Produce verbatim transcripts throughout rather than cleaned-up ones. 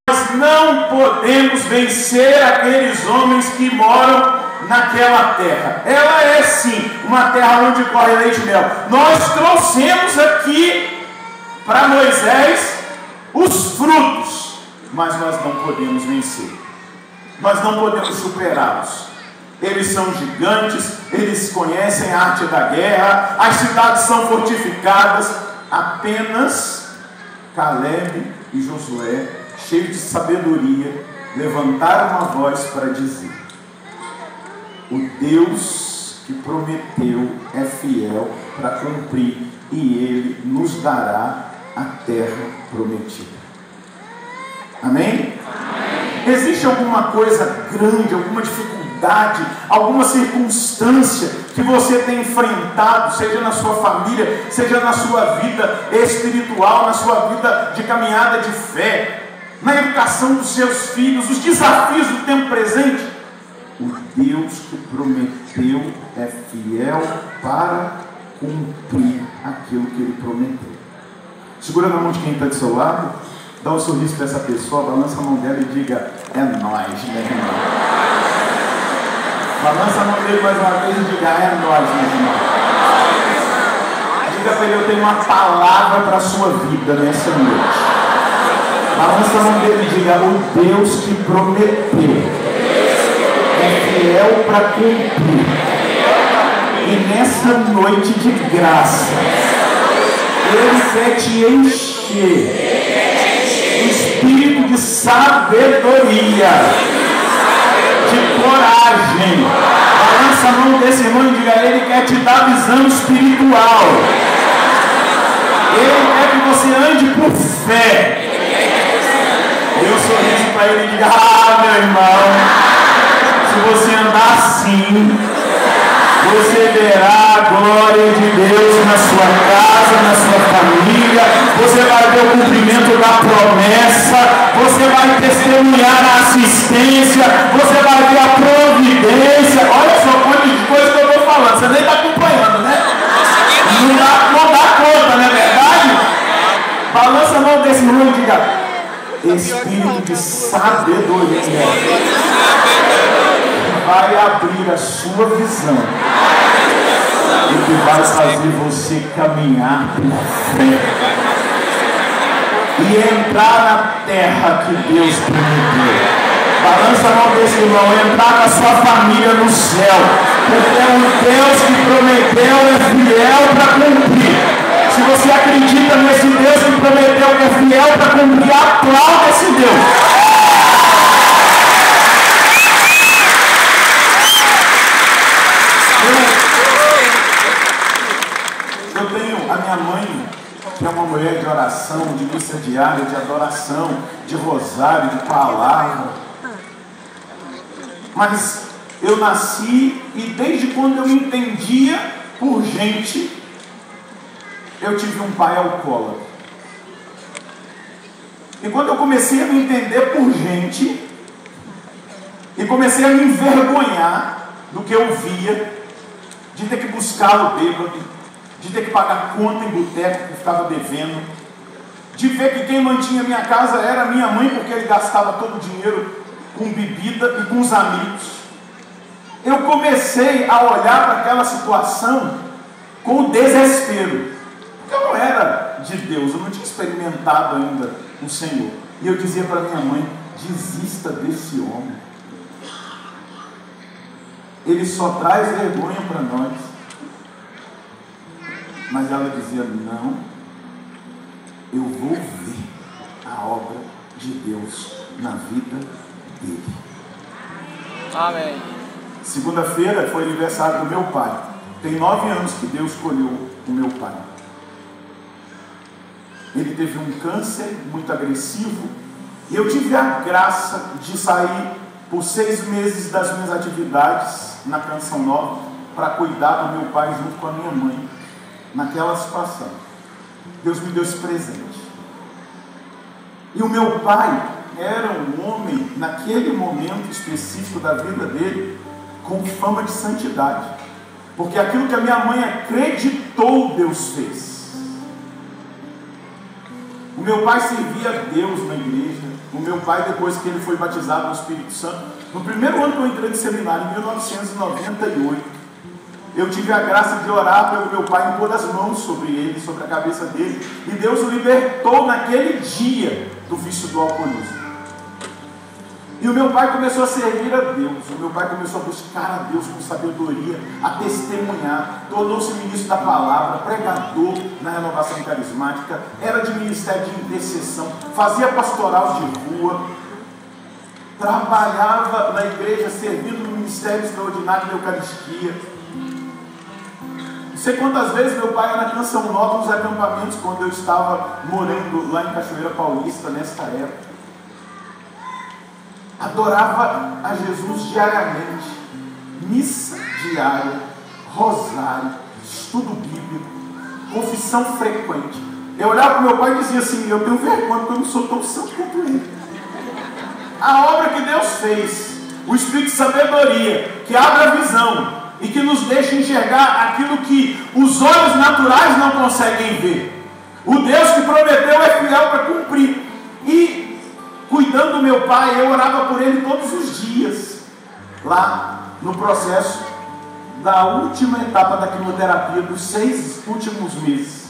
Nós não podemos vencer aqueles homens que moram naquela terra. Ela é sim uma terra onde corre leite e mel. Nós trouxemos aqui para Moisés os frutos, mas nós não podemos vencer. Nós não podemos superá-los. Eles são gigantes, eles conhecem a arte da guerra, as cidades são fortificadas. Apenas Caleb e Josué, cheios de sabedoria, levantaram a voz para dizer: o Deus que prometeu é fiel para cumprir, e Ele nos dará a terra prometida. Amém? Amém. Existe alguma coisa grande, alguma dificuldade, alguma circunstância que você tem enfrentado, seja na sua família, seja na sua vida espiritual, na sua vida de caminhada de fé, na educação dos seus filhos, os desafios do tempo presente? O Deus que prometeu é fiel para cumprir aquilo que Ele prometeu. Segura na mão de quem está do seu lado, dá um sorriso para essa pessoa, balança a mão dela e diga: é nóis, meu irmão. Balança a mão dele mais uma vez e diga: é nóis, meu irmão. Diga para ele: eu tenho uma palavra para a sua vida nessa noite. Balança a mão dele e diga: o Deus que prometeu é fiel para cumprir. E nessa noite de graça, Ele quer te encher do espírito de sabedoria, de coragem. Balança a mão desse irmão e diga: Ele quer te dar visão espiritual. Ele quer que você ande por fé. Dê um sorriso para ele e diga: ah, meu irmão, se você andar assim, você verá a glória de Deus na sua casa, na sua família. Você vai ver o cumprimento da promessa. Você vai testemunhar a assistência. Você vai ver a providência. Olha só quanto de coisa que eu estou falando. Você nem está acompanhando, né? Não dá, não dá conta, não é verdade? Balança a mão desse irmão e diga: espírito de sabedoria vai abrir a sua visão e que vai fazer você caminhar por fé e entrar na terra que Deus prometeu. Balança a mão desse irmão: entrar com a sua família no céu, porque é um Deus que prometeu, é fiel para cumprir. Se você acredita nesse Deus que prometeu, que é fiel para cumprir, aplauda esse Deus. Eu tenho a minha mãe, que é uma mulher de oração, de missa diária, de adoração, de rosário, de palavra. Mas eu nasci e desde quando eu me entendia por gente, eu tive um pai alcoólatra. E quando eu comecei a me entender por gente, e comecei a me envergonhar do que eu via, de ter que buscá-lo bêbado, de ter que pagar conta em boteco que estava devendo, de ver que quem mantinha minha casa era minha mãe, porque ele gastava todo o dinheiro com bebida e com os amigos. Eu comecei a olhar para aquela situação com desespero, porque eu não era de Deus, eu não tinha experimentado ainda o Senhor. E eu dizia para minha mãe: desista desse homem, ele só traz vergonha para nós. Mas ela dizia: não, eu vou ver a obra de Deus na vida dele. Amém. Segunda-feira foi aniversário do meu pai. Tem nove anos que Deus escolheu o meu pai. Ele teve um câncer muito agressivo e eu tive a graça de sair por seis meses das minhas atividades na Canção Nova para cuidar do meu pai junto com a minha mãe naquela situação. Deus me deu esse presente. E o meu pai era um homem, naquele momento específico da vida dele, com fama de santidade, porque aquilo que a minha mãe acreditou, Deus fez. O meu pai servia a Deus na igreja. O meu pai, depois que ele foi batizado no Espírito Santo, no primeiro ano que eu entrei no seminário, em mil novecentos e noventa e oito, eu tive a graça de orar pelo meu pai, impor as mãos sobre ele, sobre a cabeça dele, e Deus o libertou naquele dia do vício do alcoolismo. E o meu pai começou a servir a Deus, o meu pai começou a buscar a Deus com sabedoria, a testemunhar, tornou-se ministro da palavra, pregador na renovação carismática, era de ministério de intercessão, fazia pastoral de rua, trabalhava na igreja servindo no ministério extraordinário de Eucaristia. Não sei quantas vezes meu pai era na Canção Nova nos acampamentos, quando eu estava morando lá em Cachoeira Paulista, nesta época. Adorava a Jesus diariamente, missa diária, rosário, estudo bíblico, confissão frequente. Eu olhava para o meu pai e dizia assim: eu tenho vergonha porque eu não sou tão santo quanto ele. A obra que Deus fez, o Espírito de sabedoria, que abre a visão e que nos deixa enxergar aquilo que os olhos naturais não conseguem ver. O Deus que prometeu é fiel para cumprir. E cuidando do meu pai, eu orava por ele todos os dias, lá no processo da última etapa da quimioterapia, dos seis últimos meses.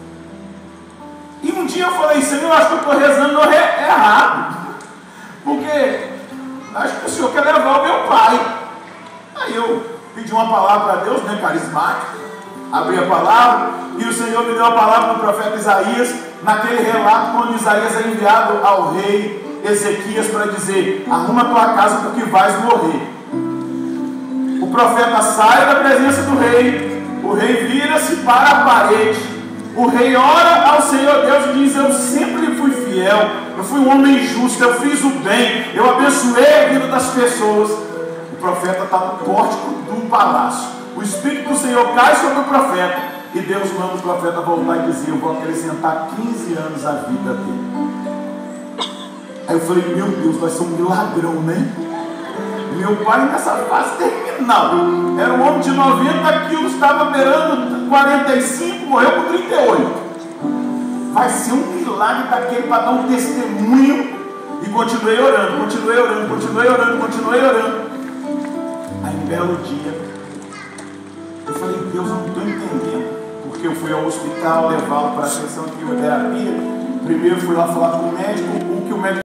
E um dia eu falei: Senhor, acho que eu estou rezando errado, porque acho que o Senhor quer levar o meu pai. Aí eu pedi uma palavra a Deus, né, carismática, abri a palavra, e o Senhor me deu a palavra do profeta Isaías, naquele relato quando Isaías é enviado ao rei Ezequias para dizer: arruma a tua casa porque vais morrer. O profeta sai da presença do rei, o rei vira-se para a parede, o rei ora ao Senhor Deus e diz: eu sempre fui fiel, eu fui um homem justo, eu fiz o bem, eu abençoei a vida das pessoas. O profeta está no pórtico do palácio, o Espírito do Senhor cai sobre o profeta, e Deus manda o profeta voltar e dizer: eu vou acrescentar quinze anos à vida dele. Aí eu falei: meu Deus, vai ser um milagrão, né? Meu pai, nessa fase terminal, era um homem de noventa quilos, estava beirando quarenta e cinco, morreu com trinta e oito. Vai ser um milagre daquele para dar um testemunho. E continuei orando, continuei orando, continuei orando, continuei orando. Aí um belo dia, eu falei: Deus, eu não estou entendendo. Porque eu fui ao hospital levá-lo para a sessão de quimioterapia. Primeiro fui lá falar com o médico, o que o médico